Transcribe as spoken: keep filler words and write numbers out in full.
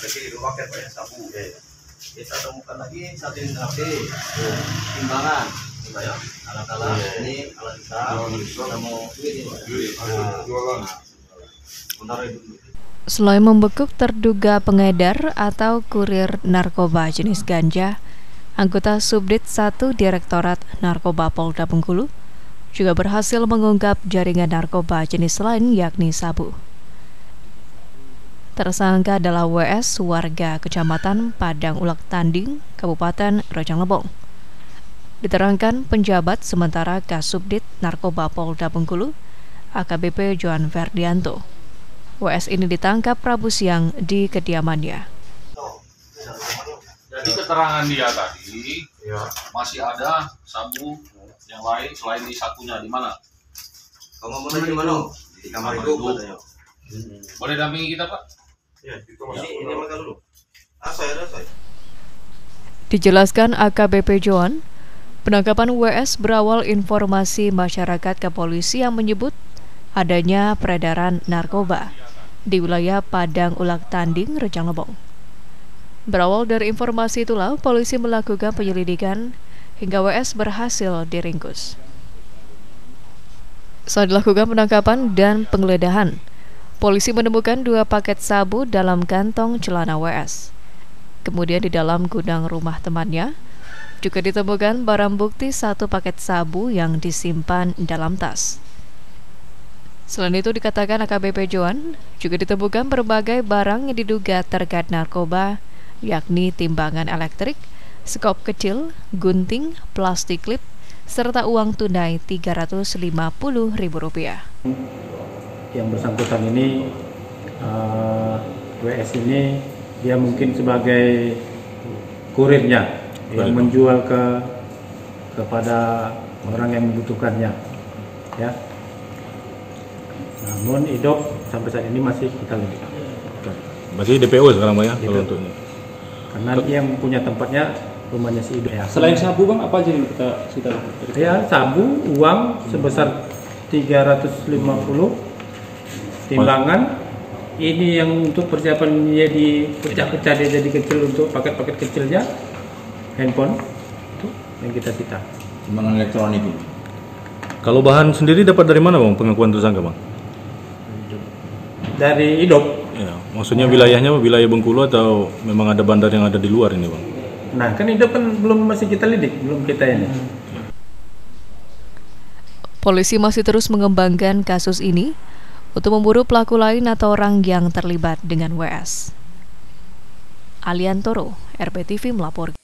Jadi dua paket Pak ya, sabu. Kita temukan lagi satu ini H P, timbangan, Pak ya. Alat-alat ini alat kita. Kita mau duit ini Pak. Jualan. Bentar dulu. Selain membekuk terduga pengedar atau kurir narkoba jenis ganja, anggota Subdit satu Direktorat Narkoba Polda Bengkulu juga berhasil mengungkap jaringan narkoba jenis lain yakni sabu. Tersangka adalah W S warga Kecamatan Padang Ulak Tanding, Kabupaten Rejang Lebong. Diterangkan penjabat sementara Kasubdit Narkoba Polda Bengkulu, A K B P Johan Ferdianto. W S ini ditangkap Rabu siang di kediamannya. Jadi keterangan dia tadi ya, masih ada sabu yang lain selain di satunya di mana? Kamu mau di mana? Di kamar itu katanya. Boleh dampingi kita Pak? Ya, ini ini makan dulu. Ah, saya ada saya. Dijelaskan A K B P Johan, penangkapan W S berawal informasi masyarakat ke polisi yang menyebut adanya peredaran narkoba di wilayah Padang Ulak Tanding, Rejang Lebong. Berawal dari informasi itulah, polisi melakukan penyelidikan hingga W S berhasil diringkus. Saat dilakukan penangkapan dan penggeledahan, polisi menemukan dua paket sabu dalam kantong celana W S. Kemudian di dalam gudang rumah temannya juga ditemukan barang bukti satu paket sabu yang disimpan dalam tas. Selain itu dikatakan A K B P Johan juga ditemukan berbagai barang yang diduga terkait narkoba, yakni timbangan elektrik, skop kecil, gunting, plastik klip, serta uang tunai tiga ratus lima puluh ribu rupiah. Yang bersangkutan ini uh, W S ini dia mungkin sebagai kurirnya yang menjual ke kepada orang yang membutuhkannya, ya. Namun hidup sampai saat ini masih kita lidik. Masih D P O sekarang Pak ya? Kalau untuk ini. Karena dia yang punya tempatnya rumahnya si hidup. Ya. Selain sabu Bang, apa aja yang kita kita? Ya, sabu, uang sebesar tiga ratus lima puluh. Timbangan ini yang untuk persiapan dia dipecah-pecah dia jadi kecil untuk paket-paket kecilnya, handphone itu yang kita cita. Timbangan elektronik ini. Kalau bahan sendiri dapat dari mana Bang pengakuan tersangka Bang? Dari hidup. Ya, maksudnya wilayahnya wilayah Bengkulu atau memang ada bandar yang ada di luar ini Bang? Nah kan hidup kan belum masih kita lidik, belum kita ini. Polisi masih terus mengembangkan kasus ini untuk memburu pelaku lain atau orang yang terlibat dengan W S. Aliantoro, R P T V melaporkan.